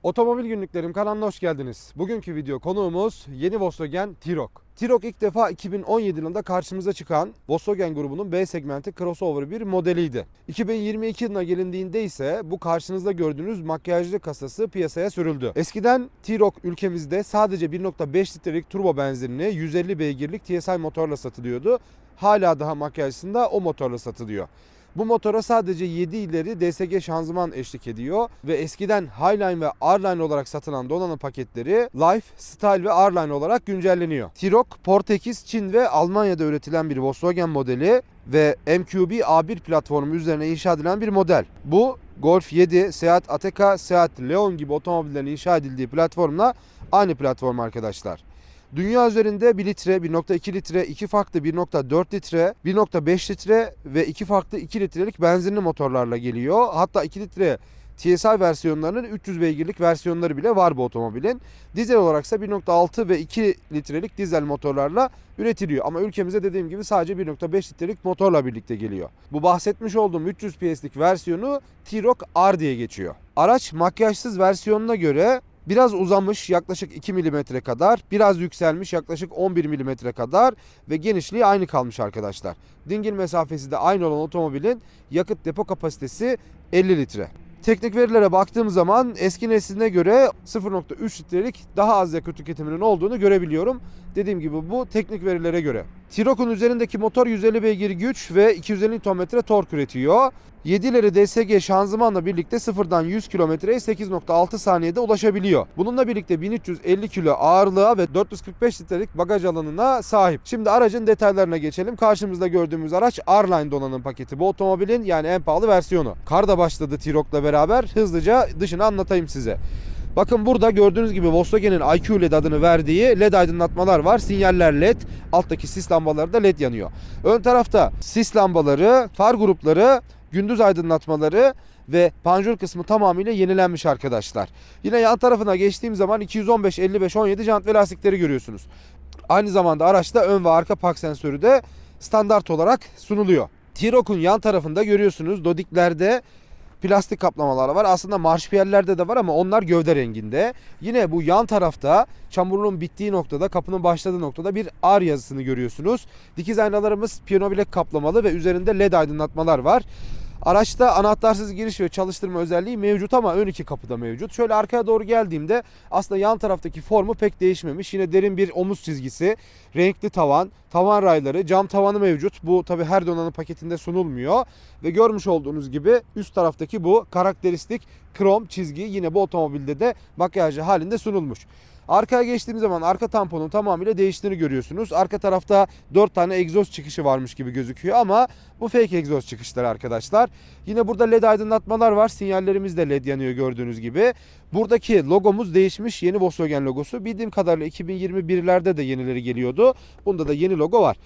Otomobil Günlüklerim kanalına hoş geldiniz. Bugünkü video konuğumuz yeni Volkswagen T-Roc. T-Roc ilk defa 2017 yılında karşımıza çıkan Volkswagen grubunun B segmenti crossover bir modeliydi. 2022 yılına gelindiğinde ise bu karşınızda gördüğünüz makyajlı kasası piyasaya sürüldü. Eskiden T-Roc ülkemizde sadece 1.5 litrelik turbo benzinli 150 beygirlik TSI motorla satılıyordu. Hala daha makyajsında o motorla satılıyor. Bu motora sadece 7 ileri DSG şanzıman eşlik ediyor ve eskiden Highline ve R-Line olarak satılan donanım paketleri Life, Style ve R-Line olarak güncelleniyor. T-Roc, Portekiz, Çin ve Almanya'da üretilen bir Volkswagen modeli ve MQB A1 platformu üzerine inşa edilen bir model. Bu Golf 7, Seat Ateca, Seat Leon gibi otomobillerin inşa edildiği platformla aynı platform arkadaşlar. Dünya üzerinde 1 litre, 1.2 litre, 2 farklı 1.4 litre, 1.5 litre ve 2 farklı 2 litrelik benzinli motorlarla geliyor. Hatta 2 litre TSI versiyonlarının 300 beygirlik versiyonları bile var bu otomobilin. Dizel olaraksa 1.6 ve 2 litrelik dizel motorlarla üretiliyor. Ama ülkemize dediğim gibi sadece 1.5 litrelik motorla birlikte geliyor. Bu bahsetmiş olduğum 300 PS'lik versiyonu T-Roc R diye geçiyor. Araç makyajsız versiyonuna göre biraz uzamış yaklaşık 2 mm kadar, biraz yükselmiş yaklaşık 11 mm kadar ve genişliği aynı kalmış arkadaşlar. Dingil mesafesi de aynı olan otomobilin yakıt depo kapasitesi 50 litre. Teknik verilere baktığım zaman eski nesline göre 0.3 litrelik daha az yakıt tüketiminin olduğunu görebiliyorum. Dediğim gibi bu teknik verilere göre. T-Roc'un üzerindeki motor 150 beygir güç ve 250 Nm tork üretiyor. 7 ileri DSG şanzımanla birlikte sıfırdan 100 kilometreye 8.6 saniyede ulaşabiliyor. Bununla birlikte 1350 kilo ağırlığa ve 445 litrelik bagaj alanına sahip. Şimdi aracın detaylarına geçelim. Karşımızda gördüğümüz araç R-Line donanım paketi. Bu otomobilin yani en pahalı versiyonu. Kar da başladı T-Roc'la beraber. Hızlıca dışını anlatayım size. Bakın burada gördüğünüz gibi Volkswagen'in IQ LED adını verdiği LED aydınlatmalar var. Sinyaller LED, alttaki sis lambaları da LED yanıyor. Ön tarafta sis lambaları, far grupları, gündüz aydınlatmaları ve panjur kısmı tamamıyla yenilenmiş arkadaşlar. Yine yan tarafına geçtiğim zaman 215, 55, 17 jant ve lastikleri görüyorsunuz. Aynı zamanda araçta ön ve arka park sensörü de standart olarak sunuluyor. T-Roc'un yan tarafında görüyorsunuz dodiklerde plastik kaplamalar var. Aslında marşpiyerlerde de var ama onlar gövde renginde. Yine bu yan tarafta çamurluğun bittiği noktada, kapının başladığı noktada bir R yazısını görüyorsunuz. Dikiz aynalarımız piyano bilek kaplamalı ve üzerinde LED aydınlatmalar var. Araçta anahtarsız giriş ve çalıştırma özelliği mevcut ama ön iki kapıda mevcut. Şöyle arkaya doğru geldiğimde aslında yan taraftaki formu pek değişmemiş. Yine derin bir omuz çizgisi, renkli tavan, tavan rayları, cam tavanı mevcut. Bu tabi her donanım paketinde sunulmuyor. Ve görmüş olduğunuz gibi üst taraftaki bu karakteristik krom çizgi yine bu otomobilde de makyajlı halinde sunulmuş. Arkaya geçtiğim zaman arka tamponun tamamıyla değiştiğini görüyorsunuz. Arka tarafta 4 tane egzoz çıkışı varmış gibi gözüküyor ama bu fake egzoz çıkışları arkadaşlar. Yine burada LED aydınlatmalar var. Sinyallerimiz de LED yanıyor gördüğünüz gibi. Buradaki logomuz değişmiş. Yeni Volkswagen logosu. Bildiğim kadarıyla 2021'lerde de yenileri geliyordu. Bunda da yeni logo var.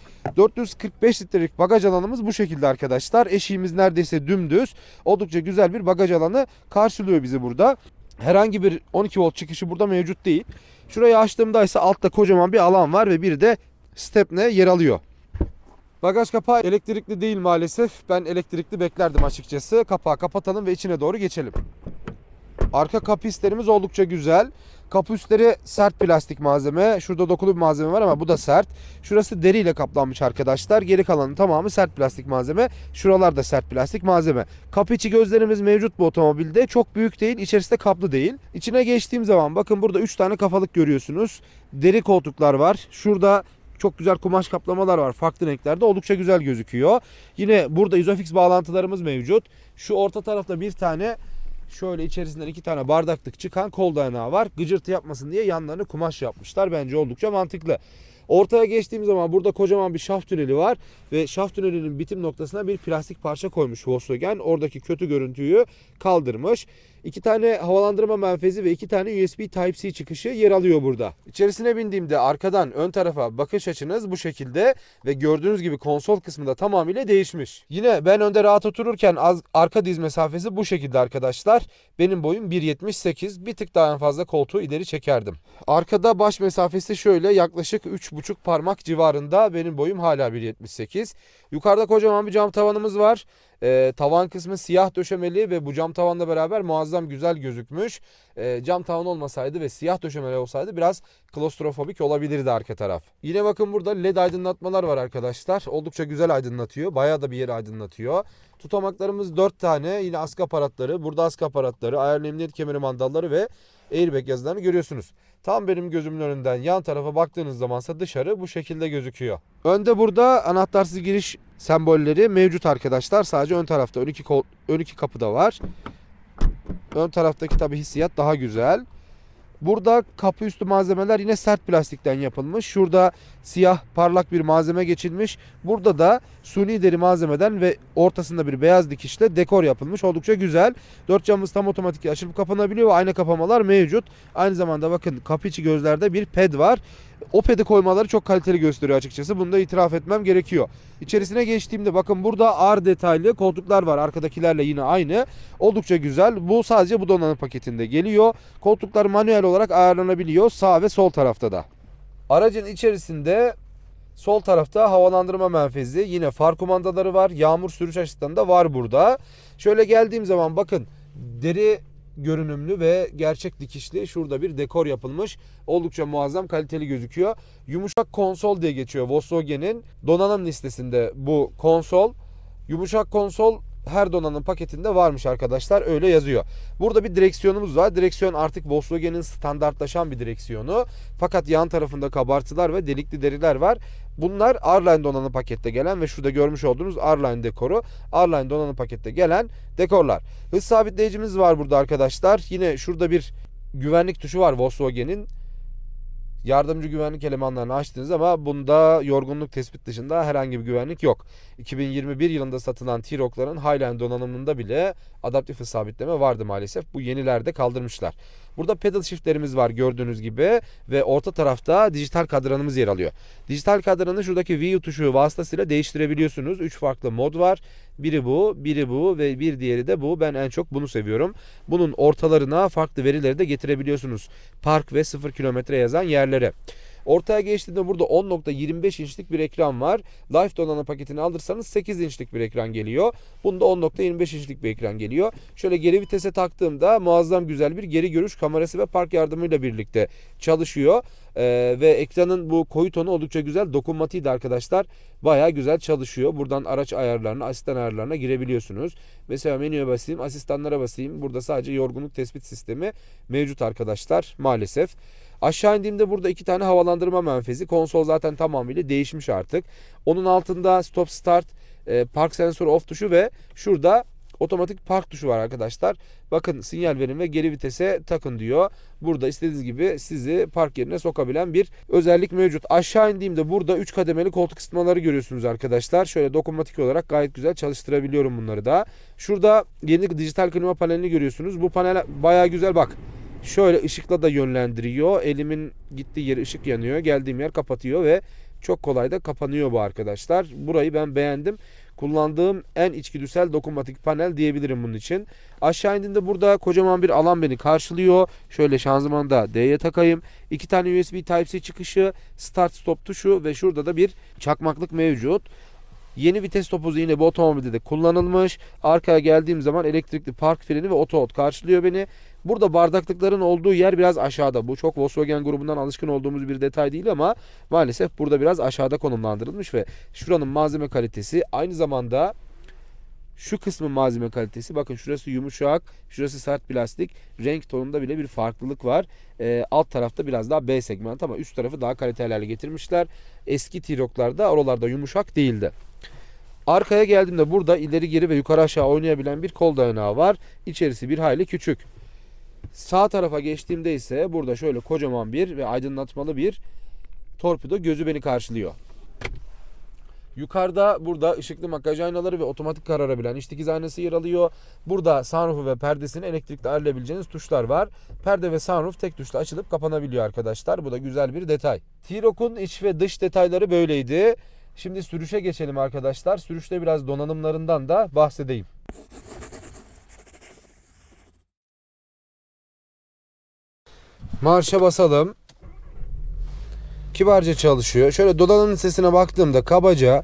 445 litrelik bagaj alanımız bu şekilde arkadaşlar. Eşiğimiz neredeyse dümdüz. Oldukça güzel bir bagaj alanı karşılıyor bizi burada. Herhangi bir 12 volt çıkışı burada mevcut değil. Şurayı açtığımda ise altta kocaman bir alan var ve bir de stepne yer alıyor. Bagaj kapağı elektrikli değil maalesef. Ben elektrikli beklerdim açıkçası. Kapağı kapatalım ve içine doğru geçelim. Arka kapı üstlerimiz oldukça güzel. Kapı üstleri sert plastik malzeme. Şurada dokulu bir malzeme var ama bu da sert. Şurası deriyle kaplanmış arkadaşlar. Geri kalanın tamamı sert plastik malzeme. Şuralar da sert plastik malzeme. Kapı içi gözlerimiz mevcut bu otomobilde. Çok büyük değil, içerisi de kaplı değil. İçine geçtiğim zaman bakın burada 3 tane kafalık görüyorsunuz. Deri koltuklar var. Şurada çok güzel kumaş kaplamalar var. Farklı renklerde oldukça güzel gözüküyor. Yine burada Isofix bağlantılarımız mevcut. Şu orta tarafta bir tane şöyle içerisinden 2 tane bardaklık çıkan kol dayanağı var. Gıcırtı yapmasın diye yanlarını kumaş yapmışlar. Bence oldukça mantıklı. Ortaya geçtiğim zaman burada kocaman bir şaft tüneli var ve şaft tünelinin bitim noktasına bir plastik parça koymuş Volkswagen. Oradaki kötü görüntüyü kaldırmış. 2 tane havalandırma menfezi ve 2 tane USB Type-C çıkışı yer alıyor burada. İçerisine bindiğimde arkadan ön tarafa bakış açınız bu şekilde ve gördüğünüz gibi konsol kısmı da tamamıyla değişmiş. Yine ben önde rahat otururken arka diz mesafesi bu şekilde arkadaşlar. Benim boyum 1.78, bir tık daha fazla koltuğu ileri çekerdim. Arkada baş mesafesi şöyle yaklaşık 3,5 parmak civarında. Benim boyum hala 1.78. Yukarıda kocaman bir cam tavanımız var. Tavan kısmı siyah döşemeli ve bu cam tavanla beraber muazzam güzel gözükmüş. Cam tavan olmasaydı ve siyah döşemeli olsaydı biraz klostrofobik olabilirdi arka taraf. Yine bakın burada led aydınlatmalar var arkadaşlar. Oldukça güzel aydınlatıyor. Bayağı da bir yeri aydınlatıyor. Tutamaklarımız 4 tane. Yine askı aparatları. Burada askı aparatları, ayarlı emniyet kemeri mandalları ve airbag yazılarını görüyorsunuz. Tam benim gözümün önünden yan tarafa baktığınız zamansa dışarı bu şekilde gözüküyor. Önde burada anahtarsız giriş sembolleri mevcut arkadaşlar. Sadece ön tarafta ön iki kapıda var. Ön taraftaki tabi hissiyat daha güzel. Burada kapı üstü malzemeler yine sert plastikten yapılmış. Şurada siyah parlak bir malzeme geçilmiş. Burada da suni deri malzemeden ve ortasında bir beyaz dikişle dekor yapılmış. Oldukça güzel. Dört camımız tam otomatik açılıp kapanabiliyor ve ayna kapamalar mevcut. Aynı zamanda bakın kapı içi gözlerde bir ped var. O pedi koymaları çok kaliteli gösteriyor açıkçası. Bunu da itiraf etmem gerekiyor. İçerisine geçtiğimde bakın burada ağır detaylı koltuklar var. Arkadakilerle yine aynı. Oldukça güzel. Bu sadece bu donanım paketinde geliyor. Koltuklar manuel olarak ayarlanabiliyor. Sağ ve sol tarafta da. Aracın içerisinde sol tarafta havalandırma menfezi. Yine far kumandaları var. Yağmur sürüş asistanı da var burada. Şöyle geldiğim zaman bakın deri görünümlü ve gerçek dikişli şurada bir dekor yapılmış. Oldukça muazzam kaliteli gözüküyor. Yumuşak konsol diye geçiyor Volkswagen'in donanım listesinde bu konsol. Yumuşak konsol her donanım paketinde varmış arkadaşlar, öyle yazıyor. Burada bir direksiyonumuz var. Direksiyon artık Volkswagen'in standartlaşan bir direksiyonu. Fakat yan tarafında kabartılar ve delikli deriler var. Bunlar R-Line donanım pakette gelen ve şurada görmüş olduğunuz R-Line dekoru. R-Line donanım pakette gelen dekorlar. Hız sabitleyicimiz var burada arkadaşlar. Yine şurada bir güvenlik tuşu var Volkswagen'in. Yardımcı güvenlik elemanlarını açtınız ama bunda yorgunluk tespit dışında herhangi bir güvenlik yok. 2021 yılında satılan T-Roc'ların Highline donanımında bile adaptif hız sabitleme vardı maalesef. Bu yenilerde kaldırmışlar. Burada pedal shiftlerimiz var gördüğünüz gibi ve orta tarafta dijital kadranımız yer alıyor. Dijital kadranı şuradaki View tuşu vasıtasıyla değiştirebiliyorsunuz. 3 farklı mod var. Biri bu, biri bu ve bir diğeri de bu. Ben en çok bunu seviyorum. Bunun ortalarına farklı verileri de getirebiliyorsunuz. Park ve 0 kilometre yazan yerlere. Ortaya geçtiğinde burada 10.25 inçlik bir ekran var. Life donanım paketini alırsanız 8 inçlik bir ekran geliyor. Bunda 10.25 inçlik bir ekran geliyor. Şöyle geri vitese taktığımda muazzam güzel bir geri görüş kamerası ve park yardımıyla birlikte çalışıyor. Ve ekranın bu koyu tonu oldukça güzel. Dokunmatiği de arkadaşlar bayağı güzel çalışıyor. Buradan araç ayarlarına, asistan ayarlarına girebiliyorsunuz. Mesela menüye basayım, asistanlara basayım. Burada sadece yorgunluk tespit sistemi mevcut arkadaşlar maalesef. Aşağı indiğimde burada 2 tane havalandırma menfezi. Konsol zaten tamamıyla değişmiş artık. Onun altında stop start, park sensör off tuşu ve şurada otomatik park tuşu var arkadaşlar. Bakın sinyal verin ve geri vitese takın diyor. Burada istediğiniz gibi sizi park yerine sokabilen bir özellik mevcut. Aşağı indiğimde burada 3 kademeli koltuk ısıtmaları görüyorsunuz arkadaşlar. Şöyle dokunmatik olarak gayet güzel çalıştırabiliyorum bunları da. Şurada yeni dijital klima panelini görüyorsunuz. Bu panel bayağı güzel bak. Şöyle ışıkla da yönlendiriyor. Elimin gittiği yeri ışık yanıyor. Geldiğim yer kapatıyor ve çok kolay da kapanıyor bu arkadaşlar. Burayı ben beğendim. Kullandığım en içgüdüsel dokunmatik panel diyebilirim bunun için. Aşağı indiğinde burada kocaman bir alan beni karşılıyor. Şöyle şanzımanı da D'ye takayım. 2 tane USB Type-C çıkışı, start stop tuşu ve şurada da bir çakmaklık mevcut. Yeni vites topuzu yine bu otomobilde de kullanılmış. Arkaya geldiğim zaman elektrikli park freni ve auto hold karşılıyor beni. Burada bardaklıkların olduğu yer biraz aşağıda. Bu çok Volkswagen grubundan alışkın olduğumuz bir detay değil ama maalesef burada biraz aşağıda konumlandırılmış ve şuranın malzeme kalitesi aynı zamanda şu kısmın malzeme kalitesi. Bakın şurası yumuşak, şurası sert plastik. Renk tonunda bile bir farklılık var. Alt tarafta biraz daha B segment ama üst tarafı daha kaliteli hale getirmişler. Eski T-Roc'larda oralarda yumuşak değildi. Arkaya geldiğimde burada ileri geri ve yukarı aşağı oynayabilen bir kol dayanağı var. İçerisi bir hayli küçük. Sağ tarafa geçtiğimde ise burada şöyle kocaman bir ve aydınlatmalı bir torpido gözü beni karşılıyor. Yukarıda burada ışıklı makyaj aynaları ve otomatik kararabilen iç dikiz aynası yer alıyor. Burada sunroofu ve perdesini elektrikle ayarlayabileceğiniz tuşlar var. Perde ve sunroof tek tuşla açılıp kapanabiliyor arkadaşlar. Bu da güzel bir detay. T-Roc'un iç ve dış detayları böyleydi. Şimdi sürüşe geçelim arkadaşlar. Sürüşte biraz donanımlarından da bahsedeyim. Marşa basalım. Kibarca çalışıyor. Şöyle donanım sesine baktığımda kabaca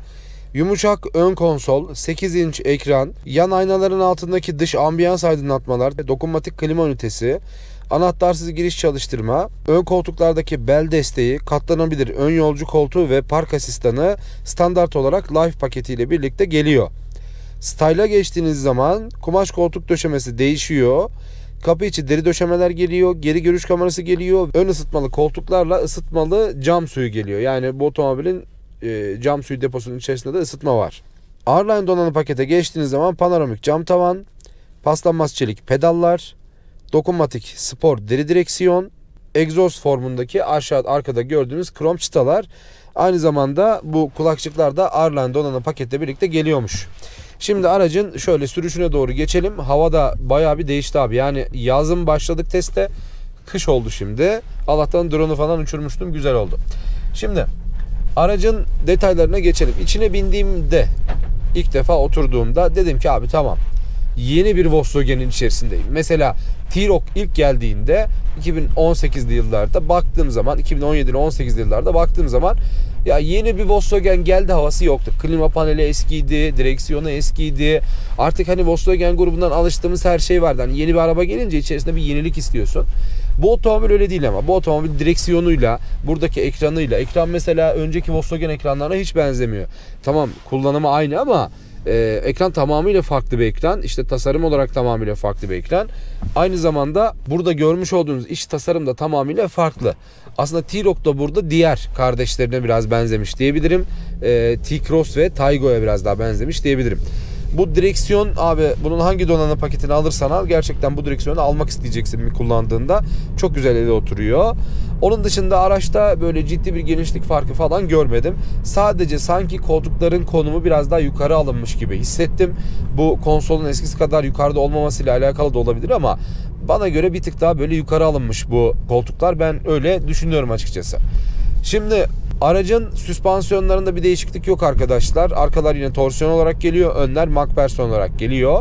Yumuşak ön konsol, 8 inç ekran, yan aynaların altındaki dış ambiyans aydınlatmalar, dokunmatik klima ünitesi, anahtarsız giriş çalıştırma, ön koltuklardaki bel desteği, katlanabilir ön yolcu koltuğu ve park asistanı standart olarak Life paketiyle birlikte geliyor. Style'a geçtiğiniz zaman kumaş koltuk döşemesi değişiyor. Kapı içi deri döşemeler geliyor. Geri görüş kamerası geliyor. Ön ısıtmalı koltuklarla ısıtmalı cam suyu geliyor. Yani bu otomobilin cam suyu deposunun içerisinde de ısıtma var. R-Line donanım pakete geçtiğiniz zaman panoramik cam tavan, paslanmaz çelik pedallar, dokunmatik spor deri direksiyon, egzoz formundaki arkada gördüğünüz krom çıtalar. Aynı zamanda bu kulakçıklar da R-Line donanım paketle birlikte geliyormuş. Şimdi aracın şöyle sürüşüne doğru geçelim. Hava da bayağı bir değişti abi. Yani yazın başladık teste. Kış oldu şimdi. Allah'tan drone'u falan uçurmuştum. Güzel oldu. Şimdi aracın detaylarına geçelim. İçine bindiğimde, ilk defa oturduğumda dedim ki abi tamam. Yeni bir Volkswagen'in içerisindeyim. Mesela T-Roc ilk geldiğinde 2018'li yıllarda baktığım zaman, 2017'li 18'li yıllarda baktığım zaman ya yeni bir Volkswagen geldi havası yoktu. Klima paneli eskiydi, direksiyonu eskiydi. Artık hani Volkswagen grubundan alıştığımız her şey vardı. Hani yeni bir araba gelince içerisinde bir yenilik istiyorsun. Bu otomobil öyle değil ama. Bu otomobil direksiyonuyla, buradaki ekranıyla, ekran mesela önceki Volkswagen ekranlarına hiç benzemiyor. Tamam, kullanımı aynı ama ekran tamamıyla farklı bir ekran. İşte tasarım olarak tamamıyla farklı bir ekran. Aynı zamanda burada görmüş olduğunuz iç tasarım da tamamıyla farklı. Aslında T-Roc da burada diğer kardeşlerine biraz benzemiş diyebilirim. T-Cross ve Taygo'ya biraz daha benzemiş diyebilirim. Bu direksiyon abi, bunun hangi donanım paketini alırsan al, gerçekten bu direksiyonu almak isteyeceksin mi kullandığında. Çok güzel ele oturuyor. Onun dışında araçta böyle ciddi bir genişlik farkı falan görmedim. Sadece sanki koltukların konumu biraz daha yukarı alınmış gibi hissettim. Bu konsolun eskisi kadar yukarıda olmamasıyla alakalı da olabilir ama bana göre bir tık daha böyle yukarı alınmış bu koltuklar. Ben öyle düşünüyorum açıkçası. Şimdi aracın süspansiyonlarında bir değişiklik yok arkadaşlar. Arkalar yine torsiyon olarak geliyor. Önler MacPherson olarak geliyor.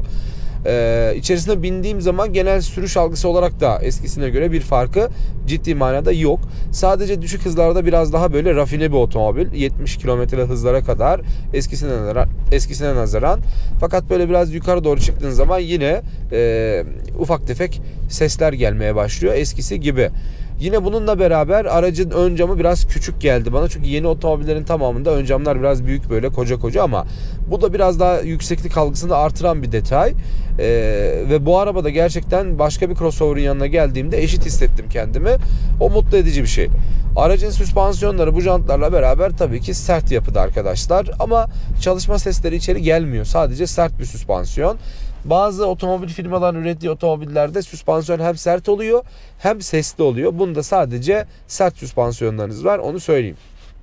İçerisine bindiğim zaman genel sürüş algısı olarak da eskisine göre bir farkı ciddi manada yok. Sadece düşük hızlarda biraz daha böyle rafine bir otomobil. 70 km hızlara kadar eskisine nazaran. Fakat böyle biraz yukarı doğru çıktığın zaman yine ufak tefek sesler gelmeye başlıyor eskisi gibi. Yine bununla beraber aracın ön camı biraz küçük geldi bana. Çünkü yeni otomobillerin tamamında ön camlar biraz büyük, böyle koca koca, ama bu da biraz daha yükseklik algısını artıran bir detay. Ve bu arabada gerçekten başka bir crossover'ın yanına geldiğimde eşit hissettim kendimi. O mutlu edici bir şey. Aracın süspansiyonları bu jantlarla beraber tabii ki sert yapıda arkadaşlar. Ama çalışma sesleri içeri gelmiyor. Sadece sert bir süspansiyon. Bazı otomobil firmalarının ürettiği otomobillerde süspansiyon hem sert oluyor hem sesli oluyor. Bunda sadece sert süspansiyonlarınız var, onu söyleyeyim.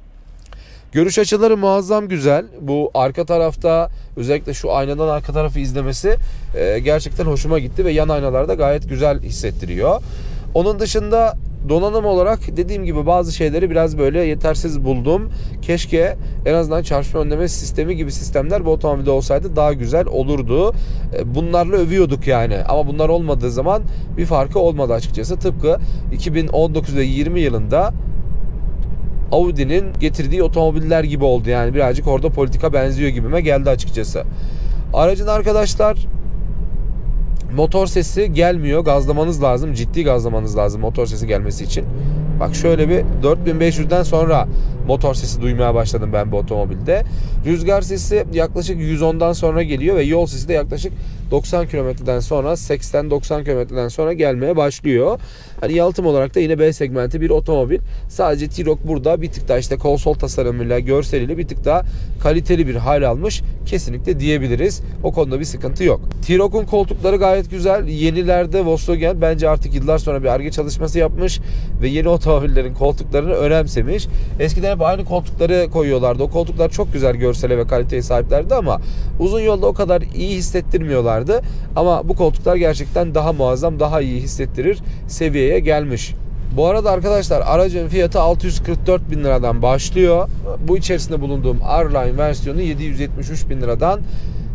Görüş açıları muazzam güzel. Bu arka tarafta özellikle şu aynadan arka tarafı izlemesi gerçekten hoşuma gitti ve yan aynalarda gayet güzel hissettiriyor. Onun dışında donanım olarak dediğim gibi bazı şeyleri biraz böyle yetersiz buldum. Keşke en azından çarpışma önleme sistemi gibi sistemler bu otomobilde olsaydı daha güzel olurdu. Bunlarla övüyorduk yani. Ama bunlar olmadığı zaman bir farkı olmadı açıkçası. Tıpkı 2019 ve 20 yılında Audi'nin getirdiği otomobiller gibi oldu. Yani birazcık orada politika benziyor gibime geldi açıkçası. Aracın arkadaşlar motor sesi gelmiyor. Gazlamanız lazım. Ciddi gazlamanız lazım motor sesi gelmesi için. Bak şöyle bir 4500'den sonra motor sesi duymaya başladım ben bu otomobilde. Rüzgar sesi yaklaşık 110'dan sonra geliyor ve yol sesi de yaklaşık 90 kilometreden sonra, 80-90 kilometreden sonra gelmeye başlıyor. Hani yalıtım olarak da yine B segmenti bir otomobil. Sadece T-Roc burada bir tık daha işte konsol tasarımıyla, görseliyle bir tık daha kaliteli bir hal almış. Kesinlikle diyebiliriz. O konuda bir sıkıntı yok. T-Roc'un koltukları gayet güzel. Yenilerde Volkswagen bence artık yıllar sonra bir Ar-Ge çalışması yapmış ve yeni otomobillerin koltuklarını önemsemiş. Eskiden hep aynı koltukları koyuyorlardı. O koltuklar çok güzel görsele ve kaliteye sahiplerdi ama uzun yolda o kadar iyi hissettirmiyorlardı. Ama bu koltuklar gerçekten daha muazzam, daha iyi hissettirir seviyeye gelmiş. Bu arada arkadaşlar aracın fiyatı 644 bin liradan başlıyor. Bu içerisinde bulunduğum R-Line versiyonu 773 bin liradan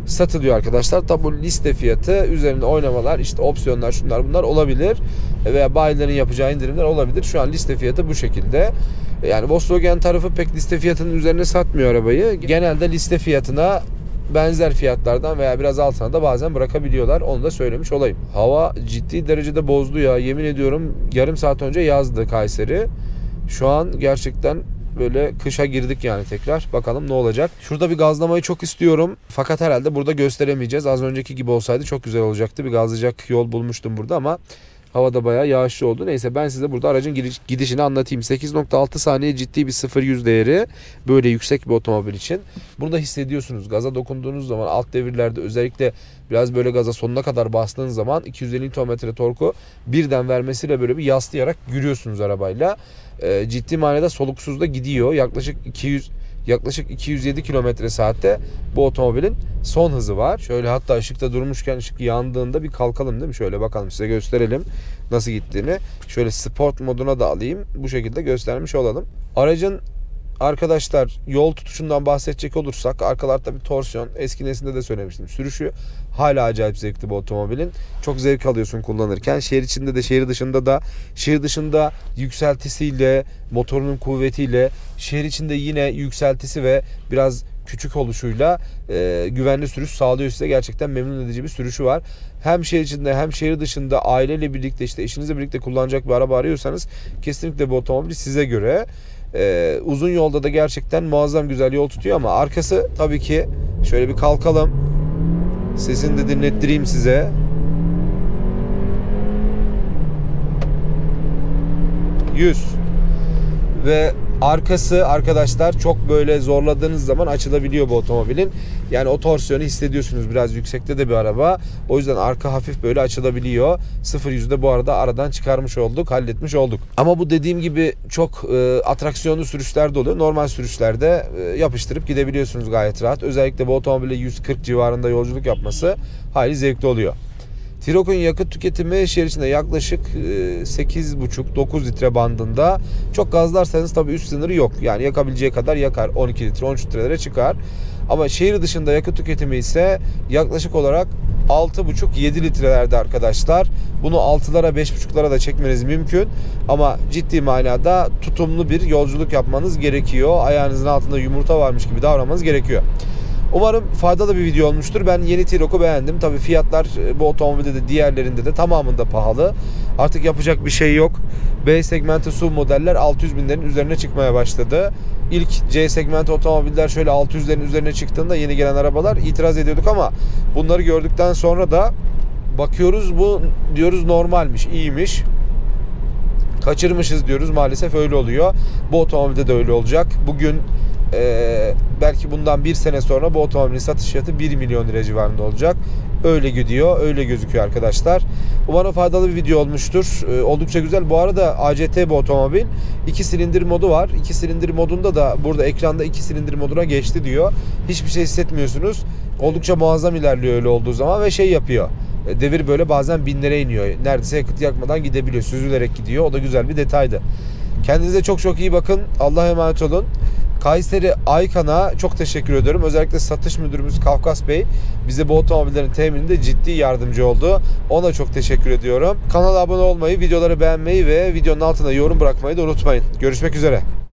satılıyor arkadaşlar. Tabi bu liste fiyatı üzerinde oynamalar, işte opsiyonlar, şunlar bunlar olabilir veya bayilerin yapacağı indirimler olabilir. Şu an liste fiyatı bu şekilde. Yani Volkswagen tarafı pek liste fiyatının üzerine satmıyor arabayı. Genelde liste fiyatına benzer fiyatlardan veya biraz altına da bazen bırakabiliyorlar. Onu da söylemiş olayım. Hava ciddi derecede bozdu ya. Yemin ediyorum yarım saat önce yazdı Kayseri. Şu an gerçekten böyle kışa girdik yani tekrar. Bakalım ne olacak. Şurada bir gazlamayı çok istiyorum. Fakat herhalde burada gösteremeyeceğiz. Az önceki gibi olsaydı çok güzel olacaktı. Bir gazlayacak yol bulmuştum burada ama havada bayağı yağışlı oldu. Neyse ben size burada aracın gidişini anlatayım. 8.6 saniye ciddi bir 0-100 değeri. Böyle yüksek bir otomobil için. Bunu da hissediyorsunuz. Gaza dokunduğunuz zaman alt devirlerde özellikle biraz böyle gaza sonuna kadar bastığınız zaman 250 Nm torku birden vermesiyle böyle bir yaslayarak yürüyorsunuz arabayla. Ciddi manada soluksuz da gidiyor. Yaklaşık 207 km/saatte bu otomobilin son hızı var. Şöyle hatta ışıkta durmuşken ışık yandığında bir kalkalım değil mi? Şöyle bakalım size gösterelim nasıl gittiğini. Şöyle sport moduna da alayım. Bu şekilde göstermiş olalım. Aracın arkadaşlar yol tutuşundan bahsedecek olursak arkalar tabii torsiyon. Eski nesilde de söylemiştim. Sürüşü hala acayip zevkli bu otomobilin. Çok zevk alıyorsun kullanırken. Şehir içinde de şehir dışında yükseltisiyle, motorunun kuvvetiyle, şehir içinde yine yükseltisi ve biraz küçük oluşuyla güvenli sürüş sağlıyor size. Gerçekten memnun edici bir sürüşü var. Hem şehir içinde hem şehir dışında aileyle birlikte işte eşinizle birlikte kullanacak bir araba arıyorsanız kesinlikle bu otomobil size göre. Uzun yolda da gerçekten muazzam güzel yol tutuyor ama arkası tabii ki şöyle bir kalkalım. Sesini de dinlettireyim size. 100 ve arkası arkadaşlar çok böyle zorladığınız zaman açılabiliyor bu otomobilin. Yani o torsiyonu hissediyorsunuz, biraz yüksekte de bir araba. O yüzden arka hafif böyle açılabiliyor. 0-100'de bu arada aradan çıkarmış olduk, halletmiş olduk. Ama bu dediğim gibi çok atraksiyonlu sürüşler de oluyor. Normal sürüşlerde yapıştırıp gidebiliyorsunuz gayet rahat. Özellikle bu otomobille 140 civarında yolculuk yapması hayli zevkli oluyor. T-Roc'un yakıt tüketimi şehir içinde yaklaşık 8,5-9 litre bandında. Çok gazlarsanız tabii üst sınırı yok. Yani yakabileceği kadar yakar. 12 litre, 13 litrelere çıkar. Ama şehir dışında yakıt tüketimi ise yaklaşık olarak 6,5-7 litrelerde arkadaşlar. Bunu 6'lara 5,5'lara da çekmeniz mümkün. Ama ciddi manada tutumlu bir yolculuk yapmanız gerekiyor. Ayağınızın altında yumurta varmış gibi davranmanız gerekiyor. Umarım faydalı bir video olmuştur. Ben yeni T-Roc'u beğendim. Tabii fiyatlar bu otomobilde de diğerlerinde de tamamında pahalı. Artık yapacak bir şey yok. B segmenti SUV modeller 600 binlerin üzerine çıkmaya başladı. İlk C segmenti otomobiller şöyle 600'lerin üzerine çıktığında yeni gelen arabalar itiraz ediyorduk ama bunları gördükten sonra da bakıyoruz, bu diyoruz normalmiş, iyiymiş. Kaçırmışız diyoruz, maalesef öyle oluyor. Bu otomobilde de öyle olacak. Bugün belki bundan bir sene sonra bu otomobilin satış fiyatı 1 milyon lira civarında olacak. Öyle gidiyor, öyle gözüküyor arkadaşlar. Umarım faydalı bir video olmuştur. Oldukça güzel. Bu arada ACT bu otomobil. 2 silindir modu var. 2 silindir modunda da burada ekranda 2 silindir moduna geçti diyor. Hiçbir şey hissetmiyorsunuz. Oldukça muazzam ilerliyor öyle olduğu zaman ve şey yapıyor. Devir böyle bazen binlere iniyor. Neredeyse yakıt yakmadan gidebiliyor. Süzülerek gidiyor. O da güzel bir detaydı. Kendinize çok çok iyi bakın. Allah'a emanet olun. Kayseri Aykan'a çok teşekkür ediyorum. Özellikle satış müdürümüz Kafkas Bey bize bu otomobillerin temininde ciddi yardımcı oldu. Ona çok teşekkür ediyorum. Kanala abone olmayı, videoları beğenmeyi ve videonun altına yorum bırakmayı da unutmayın. Görüşmek üzere.